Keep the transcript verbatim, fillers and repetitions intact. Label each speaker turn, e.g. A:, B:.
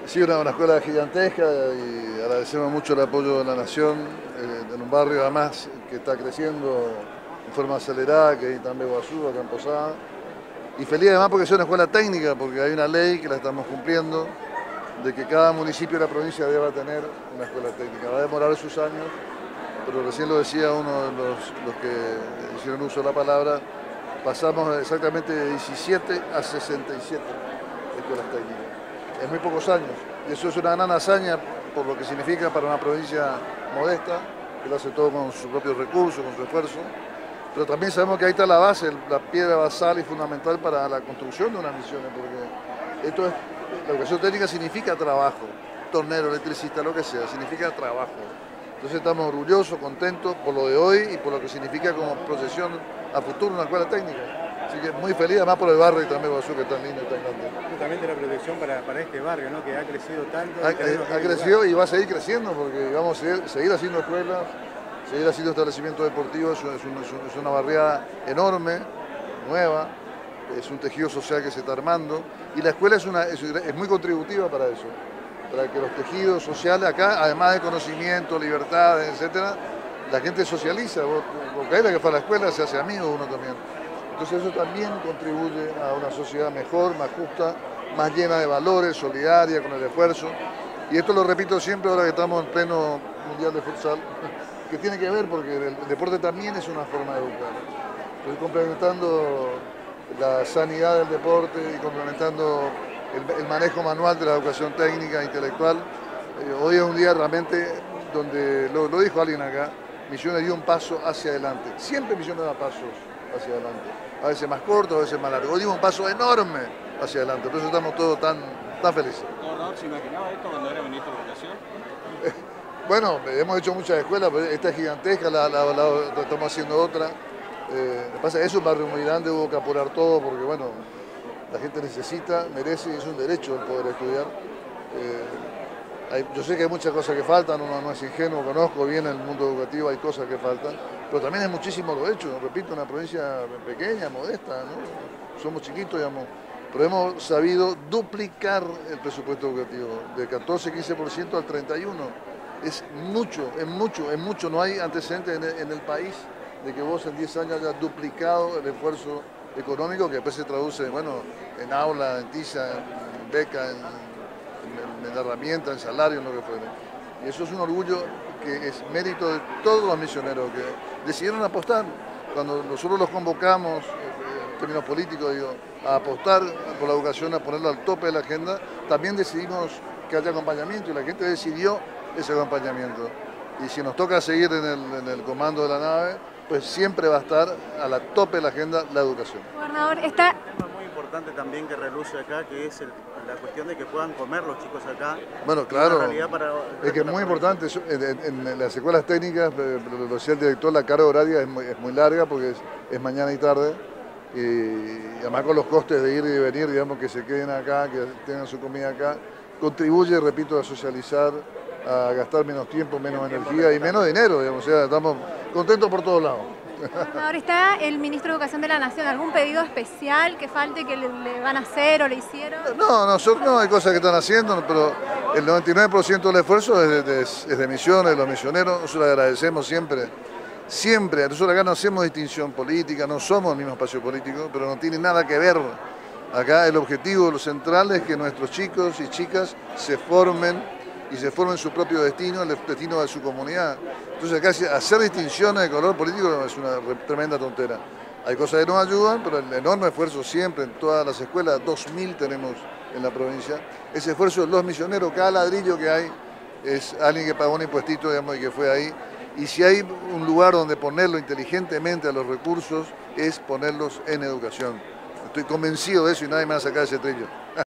A: Sí, una, una escuela gigantesca y agradecemos mucho el apoyo de la Nación eh, en un barrio además que está creciendo en forma acelerada, que hay también Guazú, acá en Posada. Y feliz además porque es una escuela técnica, porque hay una ley que la estamos cumpliendo, de que cada municipio de la provincia deba tener una escuela técnica. Va a demorar sus años, pero recién lo decía uno de los, los que hicieron uso de la palabra, pasamos exactamente de diecisiete a sesenta y siete escuelas técnicas en muy pocos años. Y eso es una gran hazaña por lo que significa para una provincia modesta, que lo hace todo con sus propios recursos, con su esfuerzo. Pero también sabemos que ahí está la base, la piedra basal y fundamental para la construcción de unas misiones, porque esto es, la educación técnica significa trabajo, tornero, electricista, lo que sea, significa trabajo. Entonces estamos orgullosos, contentos por lo de hoy y por lo que significa como procesión a futuro una escuela técnica. Así que muy feliz, además por el barrio y también Guazú, que es tan lindo y tan grande.
B: Justamente la protección para, para este barrio, ¿no? Que ha crecido tanto.
A: Ha, ha, ha crecido y va a seguir creciendo porque vamos a seguir, seguir haciendo escuelas, seguir haciendo establecimientos deportivos, es, un, es, un, es una barriada enorme, nueva, es un tejido social que se está armando y la escuela es, una, es, es muy contributiva para eso, para que los tejidos sociales acá, además de conocimiento, libertades, etcétera, la gente socializa, porque ahí la que fue a la escuela se hace amigo uno también. Entonces eso también contribuye a una sociedad mejor, más justa, más llena de valores, solidaria, con el esfuerzo. Y esto lo repito siempre ahora que estamos en pleno Mundial de Futsal, que tiene que ver porque el deporte también es una forma de educar. Estoy complementando la sanidad del deporte y complementando el, el manejo manual de la educación técnica e intelectual. Eh, hoy es un día realmente donde, lo, lo dijo alguien acá, Misiones dio un paso hacia adelante. Siempre Misiones da pasos hacia adelante. A veces más corto, a veces más largo. Hoy dimos un paso enorme hacia adelante, por eso estamos todos tan, tan felices.
C: ¿Gobernador se imaginaba esto cuando era ministro de Educación?
A: Eh, bueno, hemos hecho muchas escuelas, pero esta es gigantesca, la, la, la, la estamos haciendo otra. Eh, lo que pasa es que es un barrio muy grande, hubo que apurar todo porque, bueno, la gente necesita, merece y es un derecho el poder estudiar. Eh, hay, yo sé que hay muchas cosas que faltan, uno no es ingenuo, conozco bien el mundo educativo, hay cosas que faltan. Pero también hay muchísimo lo hecho, repito, una provincia pequeña, modesta, ¿no? Somos chiquitos, digamos, pero hemos sabido duplicar el presupuesto educativo, de catorce a quince por ciento al treinta y uno por ciento. Es mucho, es mucho, es mucho, no hay antecedentes en el, en el país de que vos en diez años hayas duplicado el esfuerzo económico que después se traduce, bueno, en aula, en tiza, en beca, en, en, en herramientas, en salario, en lo que fuera. Y eso es un orgullo que es mérito de todos los misioneros que decidieron apostar. Cuando nosotros los convocamos, en términos políticos, digo, a apostar por la educación, a ponerlo al tope de la agenda, también decidimos que haya acompañamiento y la gente decidió ese acompañamiento. Y si nos toca seguir en el, en el comando de la nave, pues siempre va a estar a la tope de la agenda la educación.
D: Gobernador, está...
B: Muy importante también que reluce acá, que es el, la cuestión de que puedan comer los chicos acá.
A: Bueno, claro,
B: para,
A: es que es muy importante, en, en, en las escuelas técnicas, lo decía el director, la carga horaria es muy, es muy larga porque es, es mañana y tarde, y, y además con los costes de ir y de venir, digamos, que se queden acá, que tengan su comida acá, contribuye, repito, a socializar, a gastar menos tiempo, menos energía y menos dinero, digamos, o sea, estamos contentos por todos lados.
D: Gobernador, ¿está el ministro de Educación de la Nación? ¿Algún pedido especial que falte que le, le van a hacer o le hicieron?
A: No, nosotros no, hay cosas que están haciendo, pero el noventa y nueve por ciento del esfuerzo es de, de, es de misiones, de los misioneros, nosotros le agradecemos siempre, siempre, nosotros acá no hacemos distinción política, no somos el mismo espacio político, pero no tiene nada que ver. Acá el objetivo, lo central es que nuestros chicos y chicas se formen y se formen su propio destino, el destino de su comunidad. Entonces acá hacer distinciones de color político es una tremenda tontera. Hay cosas que nos ayudan, pero el enorme esfuerzo siempre en todas las escuelas, dos mil tenemos en la provincia, ese esfuerzo de los misioneros, cada ladrillo que hay es alguien que pagó un impuestito, digamos, y que fue ahí. Y si hay un lugar donde ponerlo inteligentemente a los recursos, es ponerlos en educación. Estoy convencido de eso y nadie me va a sacar ese trillo.